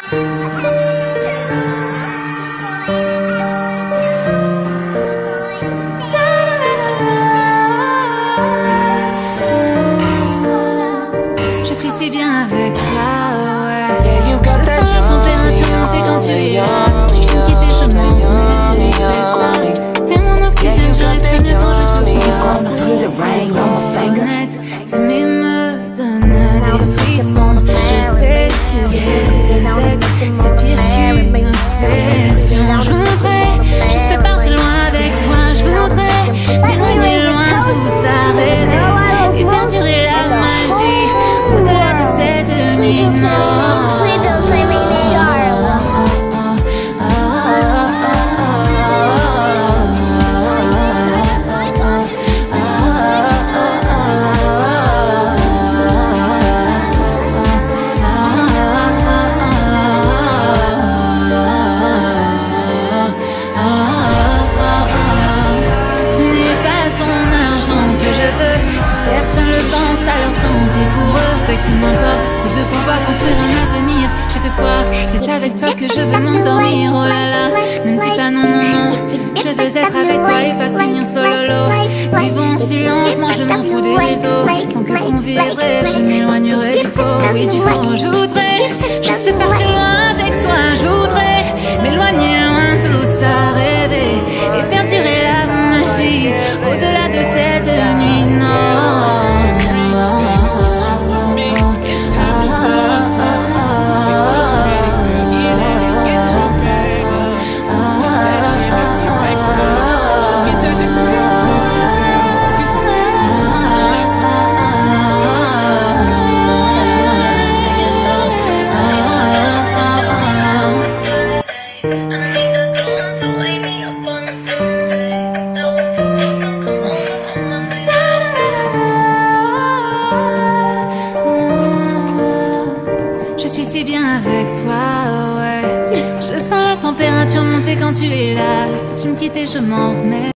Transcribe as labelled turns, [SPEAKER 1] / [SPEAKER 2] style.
[SPEAKER 1] Je suis si bien avec toi, ouais. Je sens la température monter quand tu es là. Si je me quittais, je m'en remets. T'es mon oxygène, je respire mieux quand je te vois. Honnête, t'aimer me donne des frissons. Je sais que c'est pire qu'une obsession. Je voudrais juste partir loin avec toi. Je voudrais m'éloigner loin, tout ça, rêver et faire durer la magie au-delà de cette nuit. Non. Ce qui m'importe, c'est de pouvoir construire un avenir. Chaque soir, c'est avec toi que je veux m'endormir. Oh là là, ne me dis pas non, non, non. Je veux être avec toi et pas finir solo. Vivons en silence, moi je m'en fous des réseaux. Tant que ce qu'on vivrait, je m'éloignerai du faux. Oui, du faux. Je voudrais juste partir loin avec toi. Je voudrais m'éloigner loin, tout ça, rêver et faire durer la magie au-delà de cette nuit. Non. Je suis si bien avec toi, ouais. Je sens la température monter quand tu es là. Si tu me quittais, je m'en remets.